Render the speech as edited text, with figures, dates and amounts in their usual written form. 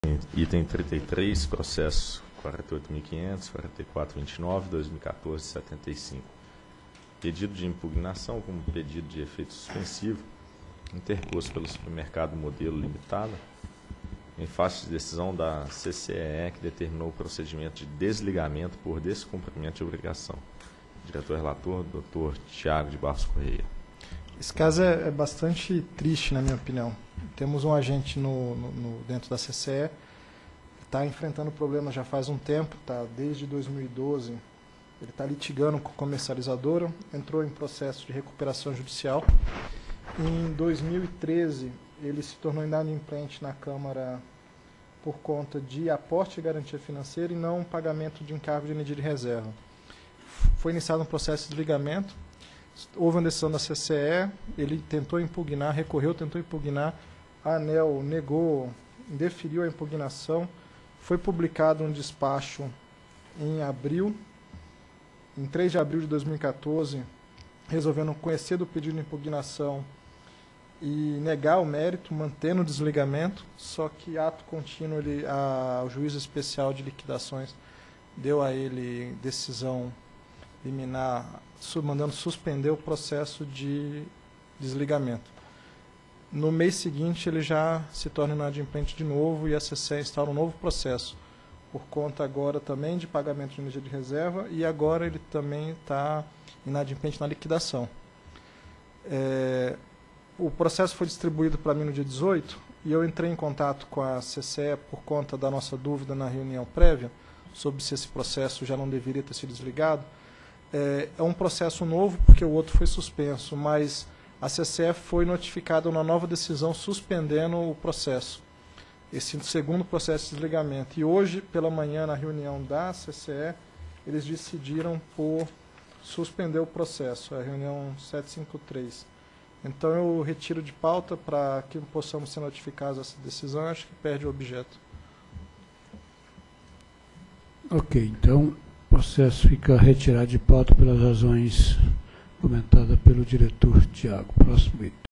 Item 33, processo 48.500, 4429, 2014, 75. Pedido de impugnação como pedido de efeito suspensivo, interposto pelo Supermercado Modelo Limitada, em face de decisão da CCEE que determinou o procedimento de desligamento por descumprimento de obrigação. Diretor-relator, Dr. Tiago de Barros Correia. Esse caso é bastante triste, na minha opinião. Temos um agente dentro da CCE, que está enfrentando problemas já faz um tempo, desde 2012, ele está litigando com a comercializadora, entrou em processo de recuperação judicial. Em 2013, ele se tornou inadimplente na Câmara por conta de aporte de garantia financeira e não pagamento de encargo de energia de reserva. Foi iniciado um processo de desligamento, houve uma decisão da CCE, ele tentou impugnar, recorreu, tentou impugnar, a ANEEL negou, indeferiu a impugnação, foi publicado um despacho em abril, em 3 de abril de 2014, resolvendo conhecer do pedido de impugnação e negar o mérito, mantendo o desligamento, só que ato contínuo o juiz especial de liquidações deu a ele decisão liminar, mandando suspender o processo de desligamento. No mês seguinte, ele já se torna inadimplente de novo e a CCE instaura um novo processo, por conta agora também de pagamento de energia de reserva, e agora ele também está inadimplente na liquidação. O processo foi distribuído para mim no dia 18, e eu entrei em contato com a CCE por conta da nossa dúvida na reunião prévia, sobre se esse processo já não deveria ter sido desligado. É um processo novo, porque o outro foi suspenso, mas a CCE foi notificada uma nova decisão suspendendo o processo, esse segundo processo de desligamento. E hoje, pela manhã, na reunião da CCE, eles decidiram por suspender o processo, a reunião 753. Então eu retiro de pauta para que possamos ser notificados dessa decisão, acho que perde o objeto. Ok, então o processo fica retirado de pauta pelas razões comentadas pelo diretor Tiago. Próximo item.